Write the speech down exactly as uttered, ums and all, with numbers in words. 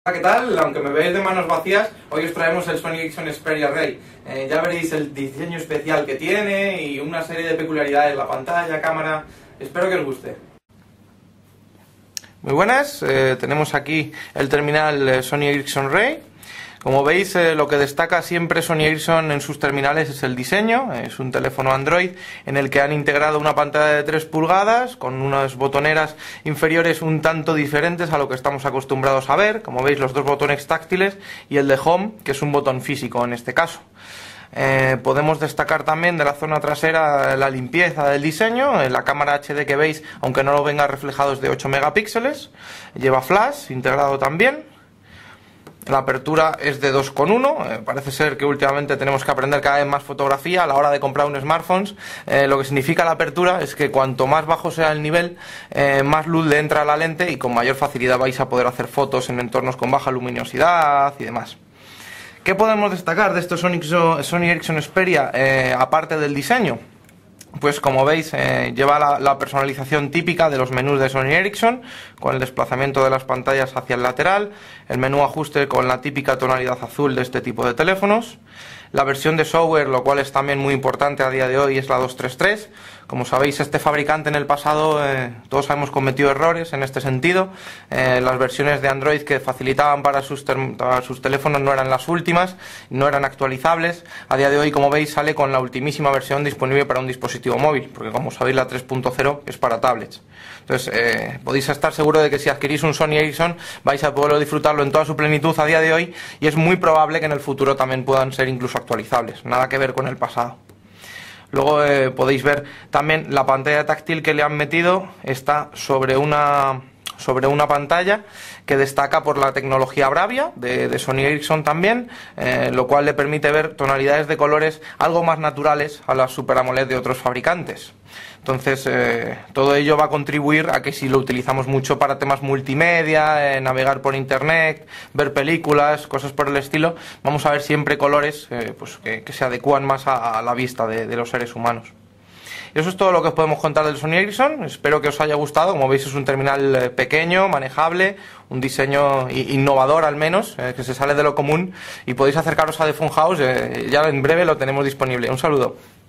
¿Qué tal? Aunque me veáis de manos vacías, hoy os traemos el Sony Ericsson Xperia Ray. Eh, ya veréis el diseño especial que tiene y una serie de peculiaridades, la pantalla, cámara. Espero que os guste. Muy buenas, eh, tenemos aquí el terminal eh, Sony Ericsson Ray. Como veis, eh, lo que destaca siempre Sony Ericsson en sus terminales es el diseño. Es un teléfono Android en el que han integrado una pantalla de tres pulgadas con unas botoneras inferiores un tanto diferentes a lo que estamos acostumbrados a ver. Como veis, los dos botones táctiles y el de Home, que es un botón físico en este caso. Eh, podemos destacar también de la zona trasera la limpieza del diseño. En la cámara H D que veis, aunque no lo venga reflejado, es de ocho megapíxeles. Lleva flash integrado también. La apertura es de dos coma uno, eh, parece ser que últimamente tenemos que aprender cada vez más fotografía a la hora de comprar un smartphone. Eh, lo que significa la apertura es que cuanto más bajo sea el nivel, eh, más luz le entra a la lente y con mayor facilidad vais a poder hacer fotos en entornos con baja luminosidad y demás. ¿Qué podemos destacar de estos Sony, Sony Ericsson Xperia, eh, aparte del diseño? Pues como veis, eh, lleva la, la personalización típica de los menús de Sony Ericsson, con el desplazamiento de las pantallas hacia el lateral, el menú ajuste con la típica tonalidad azul de este tipo de teléfonos. La versión de software, lo cual es también muy importante a día de hoy, es la dos treinta y tres. Como sabéis, este fabricante en el pasado, eh, todos hemos cometido errores en este sentido. Eh, las versiones de Android que facilitaban para sus, para sus teléfonos no eran las últimas, no eran actualizables. A día de hoy, como veis, sale con la ultimísima versión disponible para un dispositivo móvil, porque como sabéis, la tres punto cero es para tablets. Entonces, eh, podéis estar seguros de que si adquirís un Sony Ericsson vais a poder disfrutarlo en toda su plenitud a día de hoy, y es muy probable que en el futuro también puedan ser incluso actualizables. Nada que ver con el pasado. Luego eh, podéis ver también la pantalla táctil que le han metido, está sobre una, sobre una pantalla que destaca por la tecnología Bravia de, de Sony Ericsson también, eh, lo cual le permite ver tonalidades de colores algo más naturales a las Super AMOLED de otros fabricantes. Entonces, eh, todo ello va a contribuir a que si lo utilizamos mucho para temas multimedia, eh, navegar por internet, ver películas, cosas por el estilo, vamos a ver siempre colores eh, pues que, que se adecúan más a, a la vista de, de los seres humanos. Y eso es todo lo que os podemos contar del Sony Ericsson. Espero que os haya gustado. Como veis, es un terminal pequeño, manejable, un diseño innovador al menos, eh, que se sale de lo común, y podéis acercaros a The Phone House, eh, ya en breve lo tenemos disponible. Un saludo.